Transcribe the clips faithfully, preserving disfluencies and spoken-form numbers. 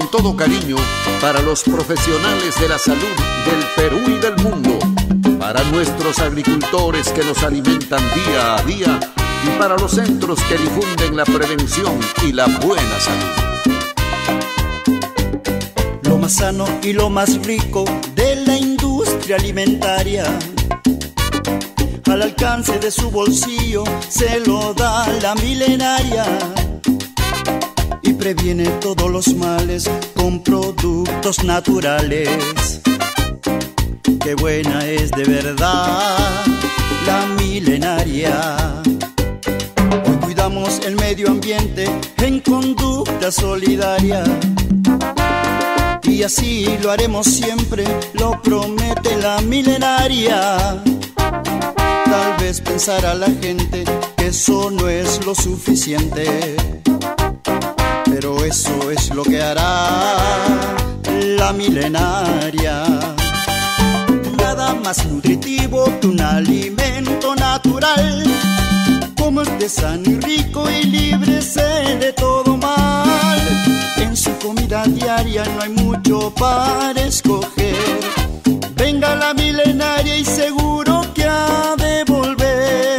todo cariño para los profesionales de la salud del Perú y del mundo, para nuestros agricultores que nos alimentan día a día y para los centros que difunden la prevención y la buena salud. Lo más sano y lo más rico de la industria alimentaria, al alcance de su bolsillo se lo da la milenaria, y previene todos los males con productos naturales. Qué buena es de verdad la milenaria. Hoy cuidamos el medio ambiente en conducta solidaria, y así lo haremos siempre, lo promete la milenaria. Tal vez pensará la gente que eso no es lo suficiente, pero eso es lo que hará la milenaria. Nada más nutritivo que un alimento natural, como este sano y rico y libre de todo mal. En su comida diaria no hay mucho para escoger. Venga la milenaria y seguro que ha de volver.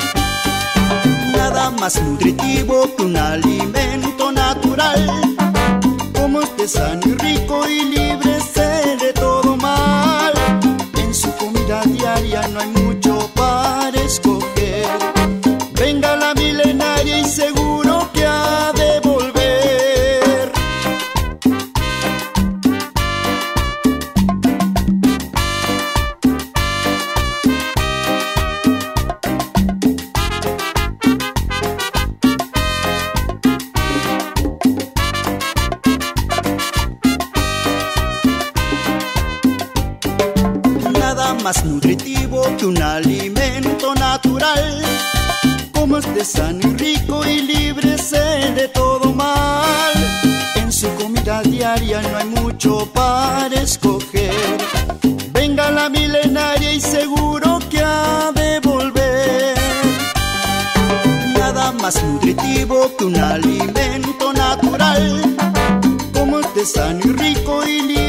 Nada más nutritivo que un alimento natural, como este sano y rico y libre de todo mal. En su comida diaria no hay mucho para escoger. Venga la milenaria y seguro que ha de volver. Nada más nutritivo que un alimento natural, como este sano y rico y libre de todo mal. En su comida diaria no hay mucho para escoger. Venga la milenaria y seguro que ha de volver. Nada más nutritivo que un alimento natural, como este sano y rico y libre